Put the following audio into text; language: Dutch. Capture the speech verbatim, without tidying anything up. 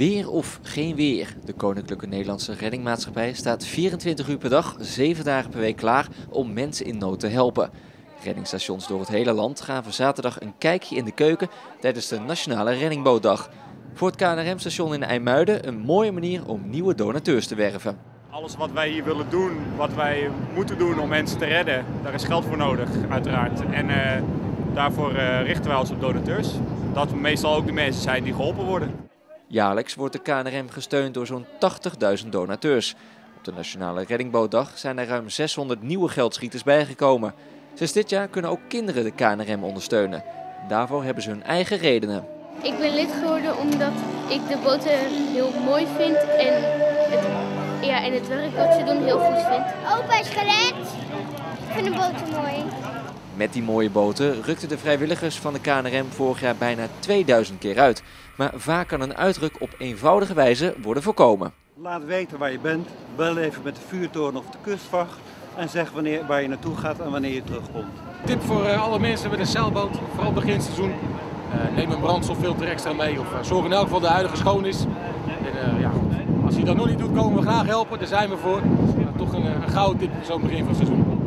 Weer of geen weer. De Koninklijke Nederlandse Reddingmaatschappij staat vierentwintig uur per dag, zeven dagen per week klaar om mensen in nood te helpen. Reddingsstations door het hele land gaven zaterdag een kijkje in de keuken tijdens de Nationale Reddingbootdag. Voor het K N R M-station in IJmuiden een mooie manier om nieuwe donateurs te werven. Alles wat wij hier willen doen, wat wij moeten doen om mensen te redden, daar is geld voor nodig uiteraard. En uh, daarvoor uh, richten wij ons op donateurs. Dat meestal ook de mensen zijn die geholpen worden. Jaarlijks wordt de K N R M gesteund door zo'n tachtigduizend donateurs. Op de Nationale Reddingbootdag zijn er ruim zeshonderd nieuwe geldschieters bijgekomen. Sinds dit jaar kunnen ook kinderen de K N R M ondersteunen. Daarvoor hebben ze hun eigen redenen. Ik ben lid geworden omdat ik de boten heel mooi vind en het, ja, en het werk dat ze doen heel goed vind. Opa is gered. Ik vind de boten mooi. Met die mooie boten rukten de vrijwilligers van de K N R M vorig jaar bijna tweeduizend keer uit. Maar vaak kan een uitruk op eenvoudige wijze worden voorkomen. Laat weten waar je bent, bel even met de vuurtoren of de kustwacht en zeg wanneer, waar je naartoe gaat en wanneer je terugkomt. Tip voor uh, alle mensen met een zeilboot, vooral beginseizoen. Uh, neem een brandstoffilter extra mee of uh, zorg in elk geval dat de huidige schoon is. En, uh, ja, als je dat nog niet doet, komen we graag helpen, daar zijn we voor. Uh, toch een, een gouden tip voor zo'n begin van het seizoen.